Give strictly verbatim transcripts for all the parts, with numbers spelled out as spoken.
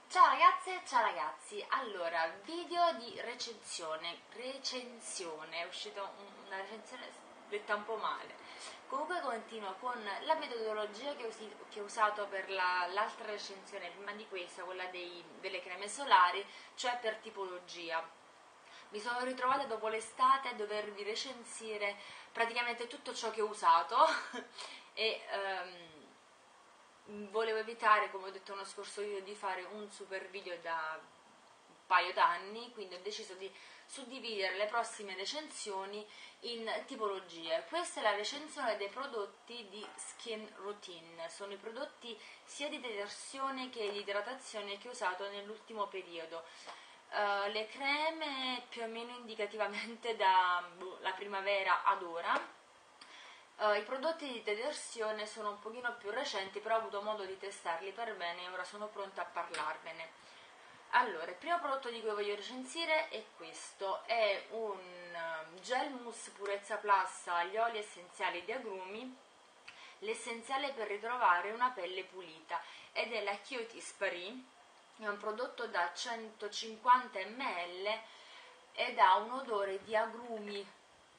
Ciao ragazze, ciao ragazzi, allora, video di recensione, recensione, è uscita una recensione detta un po' male, comunque continuo con la metodologia che, usi, che ho usato per la, l'altra recensione, prima di questa, quella dei, delle creme solari, cioè per tipologia. Mi sono ritrovata dopo l'estate a dovervi recensire praticamente tutto ciò che ho usato e... Um, volevo evitare, come ho detto nello scorso video, di fare un super video da un paio d'anni, quindi ho deciso di suddividere le prossime recensioni in tipologie. Questa è la recensione dei prodotti di Skin Routine, sono i prodotti sia di detersione che di idratazione che ho usato nell'ultimo periodo. Uh, le creme più o meno indicativamente dalla boh, primavera ad ora. Uh, I prodotti di detersione sono un pochino più recenti, però ho avuto modo di testarli per bene e ora sono pronta a parlarvene. Allora, il primo prodotto di cui voglio recensire è questo, è un gel mousse purezza plus agli oli essenziali di agrumi, l'essenziale per ritrovare una pelle pulita, ed è la Cuties Paris, è un prodotto da centocinquanta millilitri ed ha un odore di agrumi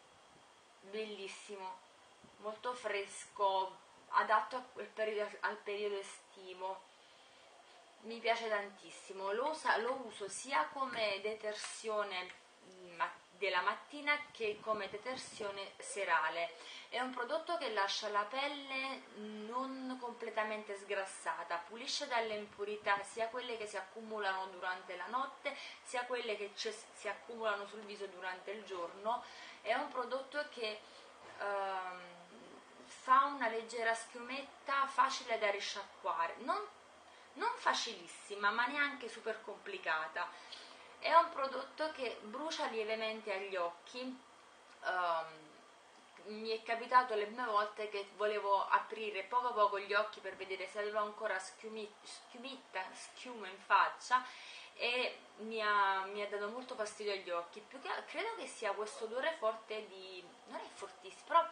bellissimo, molto fresco, adatto al periodo, al periodo estivo. Mi piace tantissimo, lo, usa, lo uso sia come detersione della mattina che come detersione serale. È un prodotto che lascia la pelle non completamente sgrassata, pulisce dalle impurità sia quelle che si accumulano durante la notte sia quelle che si accumulano sul viso durante il giorno. È un prodotto che ehm, fa una leggera schiumetta facile da risciacquare, non, non facilissima ma neanche super complicata. È un prodotto che brucia lievemente agli occhi. um, mi è capitato le prime volte che volevo aprire poco poco gli occhi per vedere se aveva ancora schiumi, schiumitta, schiuma in faccia, e mi ha, mi ha dato molto fastidio agli occhi. Più che credo che sia questo odore forte di... non è fortissimo, però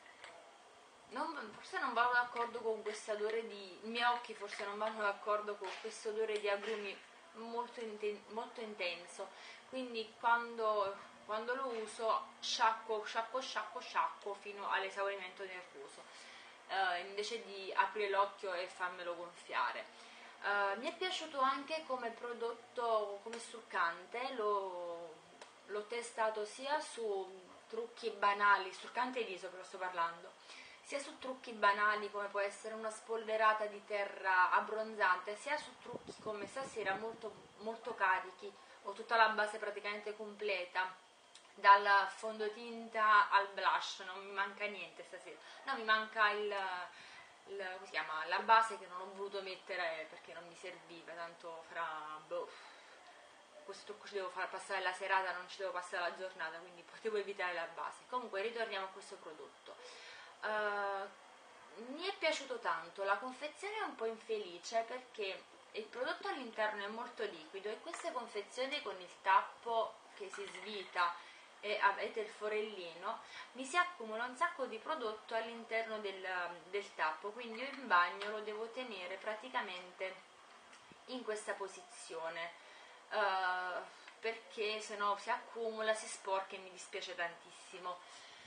non, forse non vanno d'accordo con questo odore di... i miei occhi forse non vanno d'accordo con questo odore di agrumi molto, inten- molto intenso, quindi quando, quando lo uso sciacquo, sciacquo, sciacquo, sciacquo fino all'esaurimento nervoso, uh, invece di aprire l'occhio e farmelo gonfiare. Uh, mi è piaciuto anche come prodotto, come struccante, lo, l'ho testato sia su trucchi banali, struccante viso però sto parlando, sia su trucchi banali come può essere una spolverata di terra abbronzante, sia su trucchi come stasera molto, molto carichi. Ho tutta la base praticamente completa, dal fondotinta al blush, non mi manca niente stasera. No, mi manca il, il come si chiama, la base che non ho voluto mettere perché non mi serviva, tanto fra boh, questo trucco ci devo far passare la serata, non ci devo passare la giornata, quindi potevo evitare la base. Comunque ritorniamo a questo prodotto. Uh, mi è piaciuto tanto, la confezione è un po' infelice perché il prodotto all'interno è molto liquido e queste confezioni con il tappo che si svita e avete il forellino, mi si accumula un sacco di prodotto all'interno del, del tappo, quindi io in bagno lo devo tenere praticamente in questa posizione, uh, perché se no si accumula, si sporca e mi dispiace tantissimo.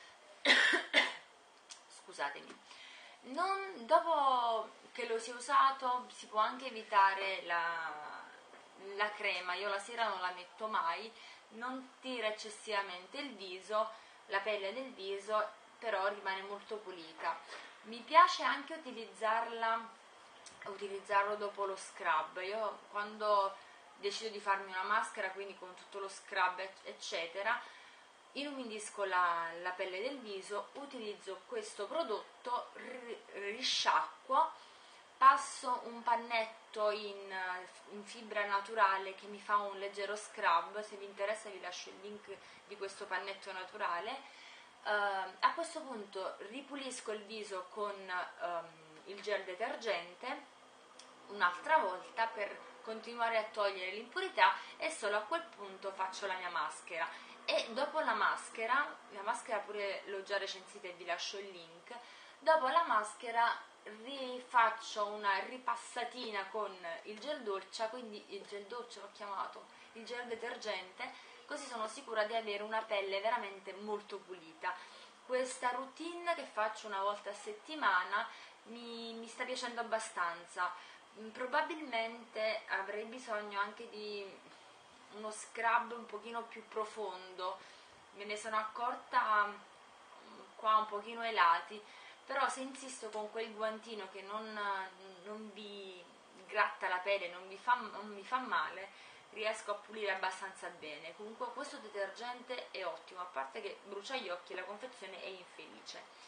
Scusatemi. Non, dopo che lo si è usato si può anche evitare la, la crema, io la sera non la metto mai, non tira eccessivamente il viso, la pelle del viso, però rimane molto pulita. Mi piace anche utilizzarla, utilizzarlo dopo lo scrub. Io quando decido di farmi una maschera, quindi con tutto lo scrub eccetera, inumidisco la, la pelle del viso, utilizzo questo prodotto, risciacquo, passo un pannetto in, in fibra naturale che mi fa un leggero scrub. Se vi interessa vi lascio il link di questo pannetto naturale. Uh, a questo punto ripulisco il viso con um, il gel detergente un'altra volta per continuare a togliere l'impurità, e solo a quel punto faccio la mia maschera. E dopo la maschera, la maschera pure l'ho già recensita e vi lascio il link, dopo la maschera rifaccio una ripassatina con il gel doccia, quindi il gel doccia l'ho chiamato, il gel detergente, così sono sicura di avere una pelle veramente molto pulita. Questa routine che faccio una volta a settimana mi, mi sta piacendo abbastanza. Probabilmente avrei bisogno anche di uno scrub un pochino più profondo, me ne sono accorta qua un pochino ai lati, però se insisto con quel guantino che non, non vi gratta la pelle, non vi, fa, non vi fa male, riesco a pulire abbastanza bene. Comunque questo detergente è ottimo, a parte che brucia gli occhi e la confezione è infelice.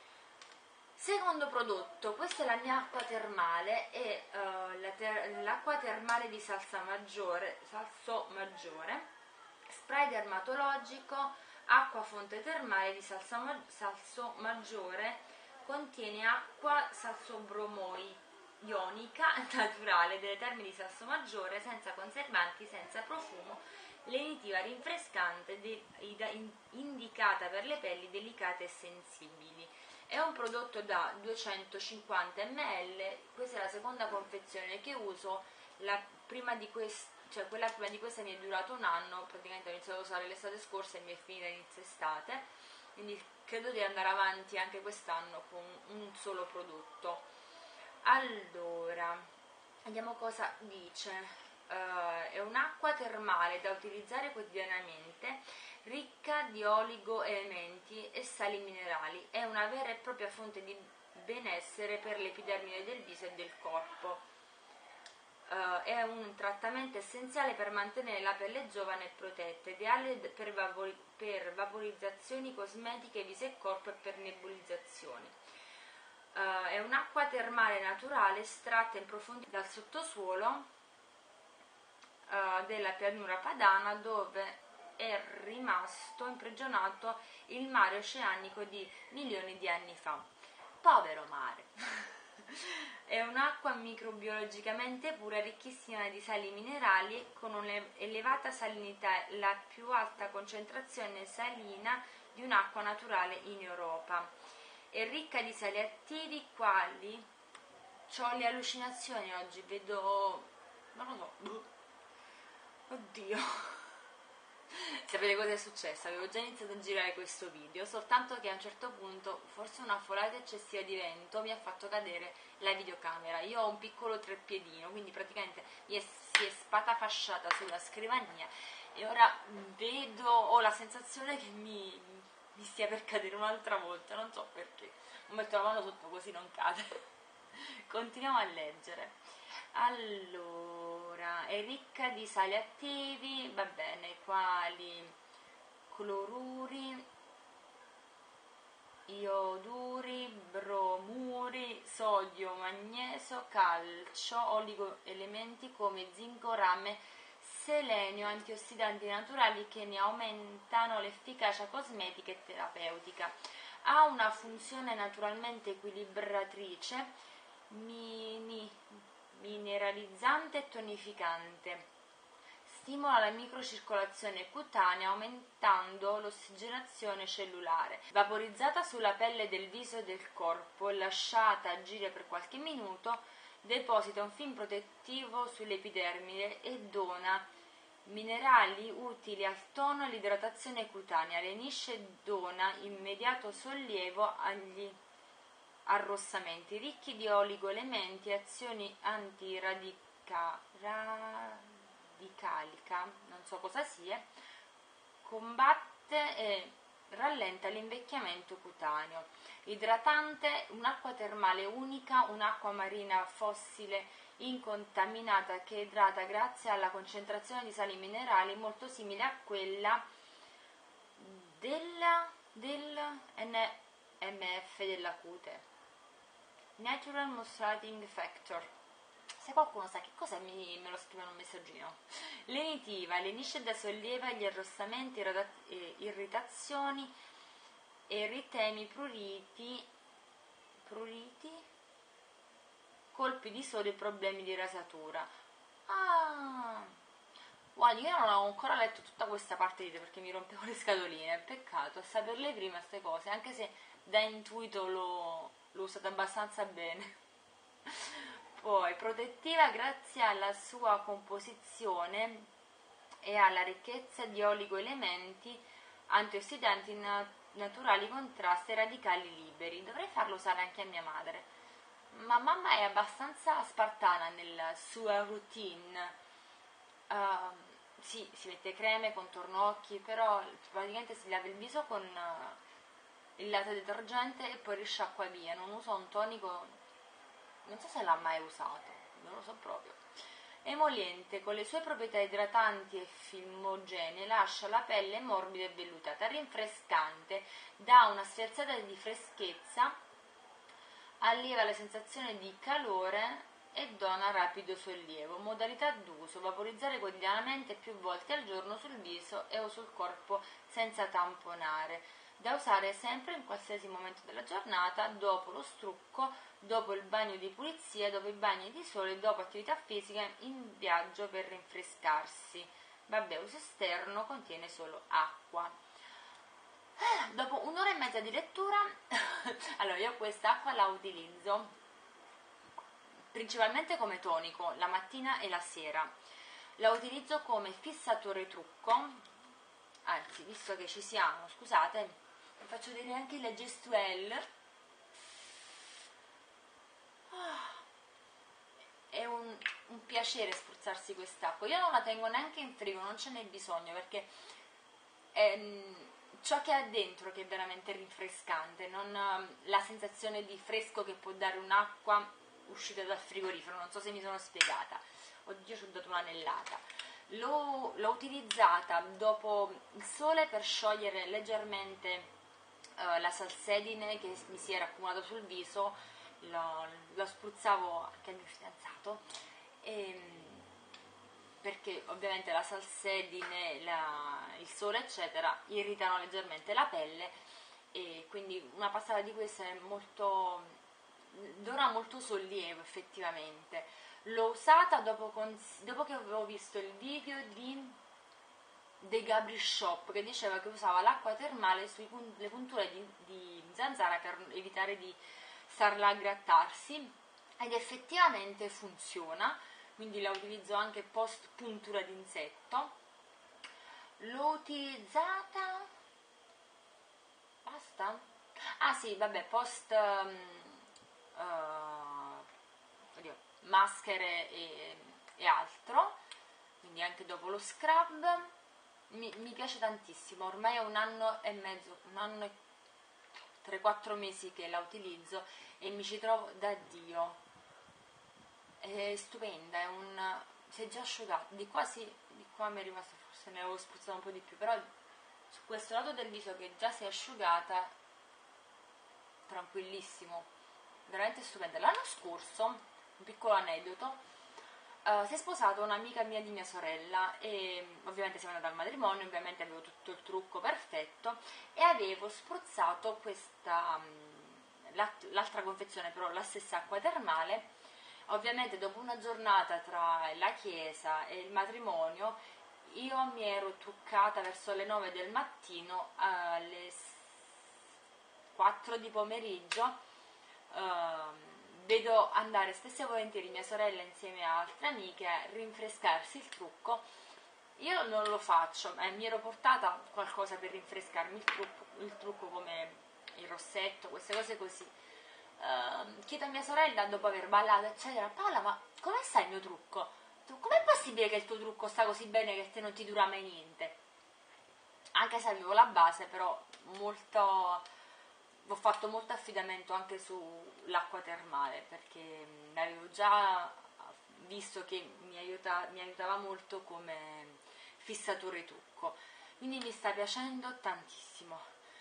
Secondo prodotto, questa è la mia acqua termale, è uh, ter l'acqua termale di Salsa Maggiore, Salso Maggiore, spray dermatologico, acqua fonte termale di Salsa Ma Salso Maggiore, contiene acqua salsobromoi ionica naturale delle terme di Salso Maggiore, senza conservanti, senza profumo, lenitiva rinfrescante, indicata per le pelli delicate e sensibili. È un prodotto da duecentocinquanta millilitri, questa è la seconda confezione che uso, la prima di questa, cioè quella prima di questa mi è durata un anno, praticamente ho iniziato a usare l'estate scorsa e mi è finita inizio estate, quindi credo di andare avanti anche quest'anno con un solo prodotto. Allora, vediamo cosa dice. Uh, è un'acqua termale da utilizzare quotidianamente, ricca di oligoelementi e sali minerali, è una vera e propria fonte di benessere per l'epidermide del viso e del corpo. Uh, è un trattamento essenziale per mantenere la pelle giovane e protetta, ideale per, vapor per vaporizzazioni cosmetiche, viso e corpo e per nebulizzazioni. Uh, è un'acqua termale naturale estratta in profondità dal sottosuolo uh, della pianura padana, dove è rimasto imprigionato il mare oceanico di milioni di anni fa. Povero mare! È un'acqua microbiologicamente pura, ricchissima di sali minerali, con un'elevata salinità, la più alta concentrazione salina di un'acqua naturale in Europa. È ricca di sali attivi quali... C'ho le allucinazioni oggi, vedo... non lo so... Oddio... Sapete cosa è successo? Avevo già iniziato a girare questo video, soltanto che a un certo punto, forse una folata eccessiva di vento mi ha fatto cadere la videocamera. Io ho un piccolo treppiedino, quindi praticamente mi è, si è spatafasciata sulla scrivania e ora vedo, ho la sensazione che mi, mi stia per cadere un'altra volta, non so perché. Metto la mano sotto così non cade. Continuiamo a leggere. Allora, è ricca di sali attivi, va bene, quali cloruri, ioduri, bromuri, sodio, magnesio, calcio, oligoelementi come zinco, rame, selenio, antiossidanti naturali che ne aumentano l'efficacia cosmetica e terapeutica. Ha una funzione naturalmente equilibratrice, mini mineralizzante e tonificante, stimola la microcircolazione cutanea aumentando l'ossigenazione cellulare. Vaporizzata sulla pelle del viso e del corpo e lasciata agire per qualche minuto, deposita un film protettivo sull'epidermide e dona minerali utili al tono e all'idratazione cutanea, lenisce e dona immediato sollievo agli arrossamenti, ricchi di oligoelementi e azioni antiradicalica, non so cosa sia, combatte e rallenta l'invecchiamento cutaneo. Idratante, un'acqua termale unica, un'acqua marina fossile incontaminata che idrata grazie alla concentrazione di sali minerali molto simile a quella della, del N M F della cute. Natural Moisturizing Factor. Se qualcuno sa che cos'è mi, me lo scrive in un messaggino. Lenitiva, lenisce e da solleva gli arrossamenti, eh, irritazioni, eritemi, pruriti, pruriti, colpi di sole e problemi di rasatura. Ah, guarda, io non ho ancora letto tutta questa parte di te perché mi rompevo le scatoline. Peccato a saperle prima queste cose, anche se da intuito lo... l'ho usata abbastanza bene. Poi protettiva grazie alla sua composizione e alla ricchezza di oligoelementi, antiossidanti na- naturali, contrasti e radicali liberi. Dovrei farlo usare anche a mia madre, ma mamma è abbastanza spartana nella sua routine. Uh, sì, si mette creme, contorno occhi, però praticamente si lava il viso con uh, il latte detergente e poi risciacqua via. Non usa un tonico, non so se l'ha mai usato, non lo so proprio. Emoliente, con le sue proprietà idratanti e filmogenee, lascia la pelle morbida e vellutata. Rinfrescante, dà una sferzata di freschezza, allieva la sensazione di calore e dona rapido sollievo. Modalità d'uso: vaporizzare quotidianamente più volte al giorno sul viso e o sul corpo senza tamponare. Da usare sempre in qualsiasi momento della giornata, dopo lo strucco, dopo il bagno di pulizia, dopo i bagni di sole, dopo attività fisica, in viaggio per rinfrescarsi. Vabbè, uso esterno, contiene solo acqua. Dopo un'ora e mezza di lettura, allora io quest'acqua la utilizzo principalmente come tonico, la mattina e la sera. La utilizzo come fissatore trucco, anzi, visto che ci siamo, scusate, vi faccio vedere anche la gestuelle. È un, un piacere spruzzarsi quest'acqua. Io non la tengo neanche in frigo, non ce n'è bisogno, perché è ciò che ha dentro che è veramente rinfrescante, non la sensazione di fresco che può dare un'acqua uscita dal frigorifero. Non so se mi sono spiegata. Oddio, ci ho dato un'anellata. L'ho, l'ho utilizzata dopo il sole per sciogliere leggermente uh, la salsedine che mi si era accumulata sul viso. Lo, lo spruzzavo anche al mio fidanzato, e, perché ovviamente la salsedine, la, il sole eccetera irritano leggermente la pelle, e quindi una passata di questa è molto, dona molto sollievo effettivamente. L'ho usata dopo, dopo che avevo visto il video di The Gabri Shop, che diceva che usava l'acqua termale sulle punture di, di zanzara per evitare di starla a grattarsi, ed effettivamente funziona, quindi la utilizzo anche post puntura d'insetto. L'ho utilizzata, basta? Ah sì, vabbè, post um, uh, oddio, maschere e, e altro, quindi anche dopo lo scrub. Mi, mi piace tantissimo, ormai è un anno e mezzo, un anno e tre quattro mesi che la utilizzo e mi ci trovo da Dio. È stupenda, è un, si è già asciugata, di qua sì, di qua mi è rimasto, forse ne avevo spruzzato un po' di più, però su questo lato del viso che già si è asciugata, tranquillissimo, veramente stupenda. L'anno scorso, un piccolo aneddoto, Uh, si è sposata un'amica mia di mia sorella e ovviamente siamo andati al matrimonio, ovviamente avevo tutto il trucco perfetto e avevo spruzzato questa um, l'altra confezione, però la stessa acqua termale. Ovviamente dopo una giornata tra la chiesa e il matrimonio io mi ero truccata verso le nove del mattino, alle quattro di pomeriggio uh, vedo andare spesso e volentieri mia sorella insieme a altre amiche a rinfrescarsi il trucco. Io non lo faccio, eh, mi ero portata qualcosa per rinfrescarmi il trucco, il trucco come il rossetto, queste cose così. Uh, chiedo a mia sorella dopo aver ballato eccetera: Paola, ma come sta il mio trucco? Com'è possibile che il tuo trucco sta così bene che te non ti dura mai niente? Anche se avevo la base, però molto... ho fatto molto affidamento anche sull'acqua termale, perché avevo già visto che mi, aiuta, mi aiutava molto come fissatore trucco, quindi mi sta piacendo tantissimo.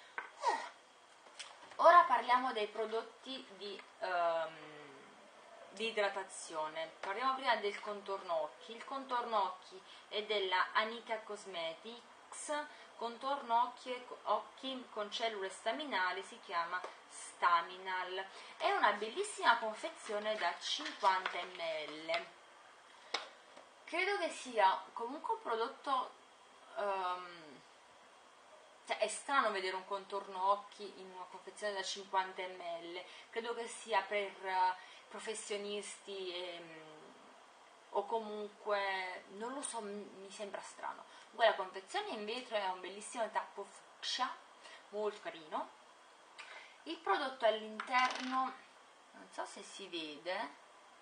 Ora parliamo dei prodotti di, um, di idratazione. Parliamo prima del contorno occhi. Il contorno occhi è della Anika Cosmetics, contorno occhi, occhi con cellule staminali, si chiama Staminal. È una bellissima confezione da cinquanta millilitri. Credo che sia comunque un prodotto um, cioè, è strano vedere un contorno occhi in una confezione da cinquanta millilitri, credo che sia per uh, professionisti e, o comunque, non lo so, mi sembra strano. Quella confezione in vetro è un bellissimo tappo fucsia, molto carino. Il prodotto all'interno, non so se si vede,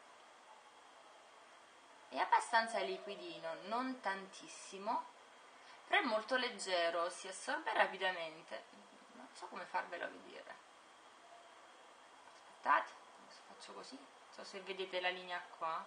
è abbastanza liquidino, non tantissimo, però è molto leggero, si assorbe rapidamente, non so come farvelo vedere. Aspettate, faccio così, non so se vedete la linea qua.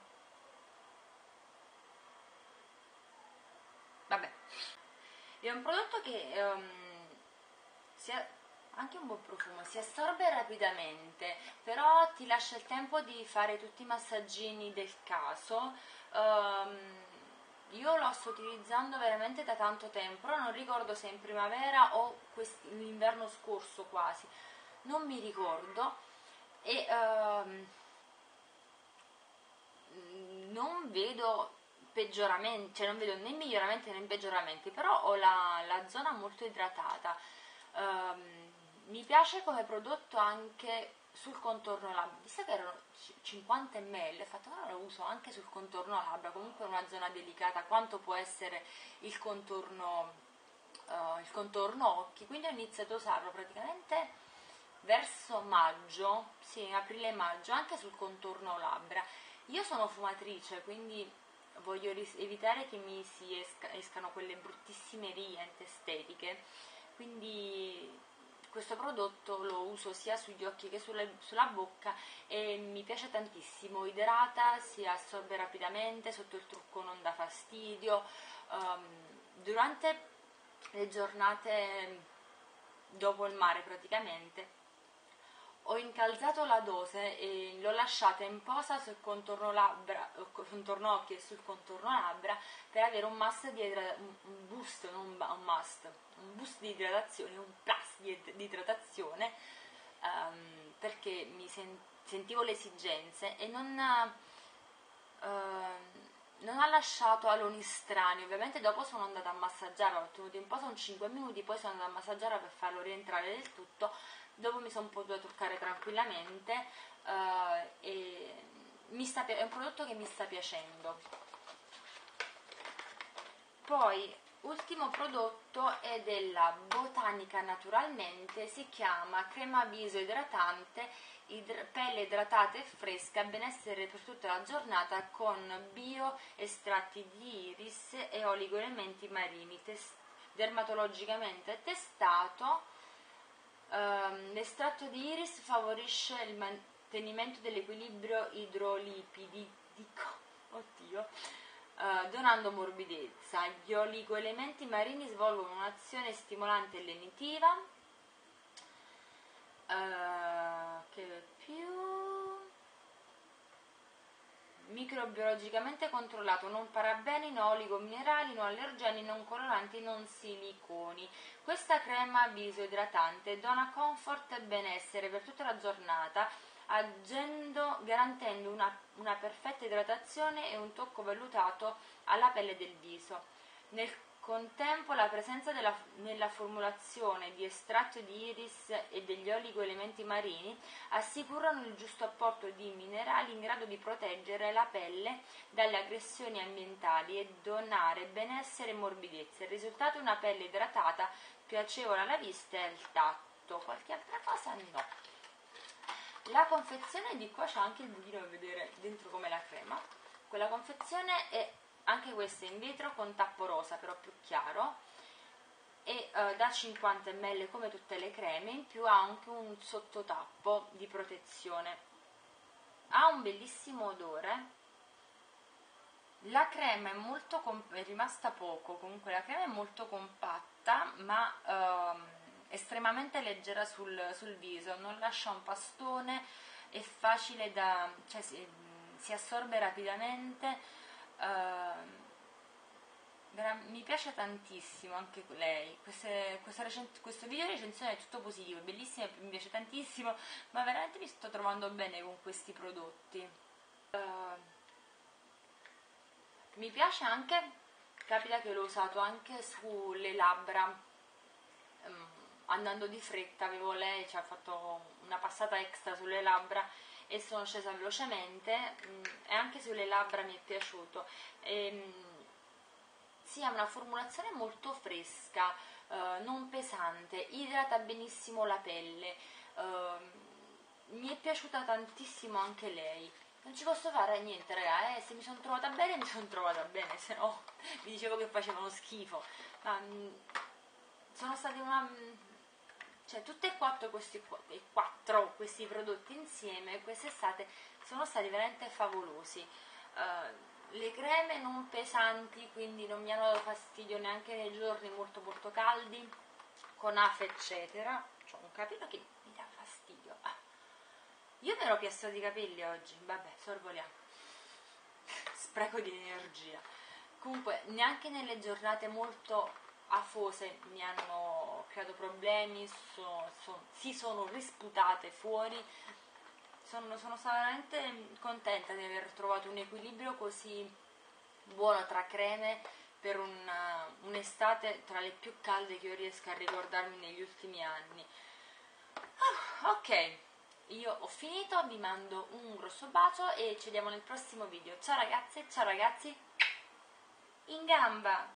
Vabbè, è un prodotto che um, si ha anche un buon profumo, si assorbe rapidamente, però ti lascia il tempo di fare tutti i massaggini del caso. Um, io lo sto utilizzando veramente da tanto tempo, però non ricordo se in primavera o l'inverno scorso quasi, non mi ricordo, e um, non vedo peggioramenti, cioè non vedo né miglioramenti né peggioramenti, però ho la, la zona molto idratata. Um, mi piace come prodotto anche sul contorno labbra, visto che erano cinquanta millilitri, ho fatto ora lo uso anche sul contorno labbra, comunque una zona delicata quanto può essere il contorno, uh, il contorno occhi, quindi ho iniziato a usarlo praticamente verso maggio, sì, aprile-maggio, anche sul contorno labbra. Io sono fumatrice, quindi voglio evitare che mi si esca, escano quelle bruttissime rie estetiche, quindi questo prodotto lo uso sia sugli occhi che sulla, sulla bocca e mi piace tantissimo, idrata, si assorbe rapidamente, sotto il trucco non dà fastidio. Um, durante le giornate dopo il mare praticamente ho incalzato la dose e l'ho lasciata in posa sul contorno labbra, contorno occhi e sul contorno labbra per avere un must di un boost, non un must, un boost di idratazione, un plus di, di idratazione, um, perché mi sen- sentivo le esigenze e non, uh, non ha lasciato aloni strani. Ovviamente dopo sono andata a massaggiare, ho tenuto in posa un cinque minuti, poi sono andata a massaggiare per farlo rientrare del tutto. Dopo mi sono potuta truccare tranquillamente uh, e mi sta, è un prodotto che mi sta piacendo. Poi, ultimo prodotto è della Botanica Naturalmente, si chiama crema viso idratante, idr- pelle idratata e fresca, benessere per tutta la giornata con bio estratti di iris e oligoelementi marini, test- dermatologicamente testato. Um, l'estratto di iris favorisce il mantenimento dell'equilibrio idrolipidico, oddio, uh, donando morbidezza. Gli oligoelementi marini svolgono un'azione stimolante e lenitiva. Uh, che più? Microbiologicamente controllato, non parabeni, no oligominerali, no allergeni, non coloranti, non siliconi. Questa crema viso idratante dona comfort e benessere per tutta la giornata, agendo, garantendo una, una perfetta idratazione e un tocco vellutato alla pelle del viso. Nel contempo la presenza della, nella formulazione di estratto di iris e degli oligoelementi marini assicurano il giusto apporto di minerali in grado di proteggere la pelle dalle aggressioni ambientali e donare benessere e morbidezza. Il risultato è una pelle idratata, piacevole alla vista e al tatto. Qualche altra cosa? No. La confezione, di qua c'è anche il buchino per vedere dentro com'è la crema. Quella confezione è anche questa in vetro con tappo rosa, però più chiaro, e uh, da cinquanta millilitri come tutte le creme, in più ha anche un sottotappo di protezione. Ha un bellissimo odore. La crema è molto comp- è rimasta poco, comunque la crema è molto compatta, ma uh, estremamente leggera sul, sul viso, non lascia un pastone, è facile da, cioè si, si assorbe rapidamente. Uh, mi piace tantissimo anche lei. Queste, questa recen- questo video di recensione è tutto positivo, è bellissimo, mi piace tantissimo, ma veramente mi sto trovando bene con questi prodotti. Uh, mi piace anche, capita che l'ho usato anche sulle labbra, um, andando di fretta avevo lei, ci ha fatto una passata extra sulle labbra e sono scesa velocemente, um, e anche sulle labbra mi è piaciuto. E, um, sì, ha una formulazione molto fresca, uh, non pesante, idrata benissimo la pelle, uh, mi è piaciuta tantissimo anche lei. Non ci posso fare niente, raga, eh, se mi sono trovata bene mi sono trovata bene, se no vi dicevo che facevano schifo. Ma mh, sono stati una... cioè tutti e quattro questi, e quattro questi prodotti insieme quest'estate sono stati veramente favolosi. Uh, le creme non pesanti, quindi non mi hanno dato fastidio neanche nei giorni molto molto caldi, con afe eccetera. C'ho un capello che mi dà fastidio. Ah. Io mi ero piastrato i capelli oggi, vabbè, sorvoliamo. Spreco di energia. Comunque, neanche nelle giornate molto afose mi hanno creato problemi, so, so, si sono risputate fuori. Sono, sono stata veramente contenta di aver trovato un equilibrio così buono tra creme per una, un'estate tra le più calde che io riesca a ricordarmi negli ultimi anni. Ah, ok. Io ho finito, vi mando un grosso bacio e ci vediamo nel prossimo video. Ciao ragazze, ciao ragazzi, in gamba!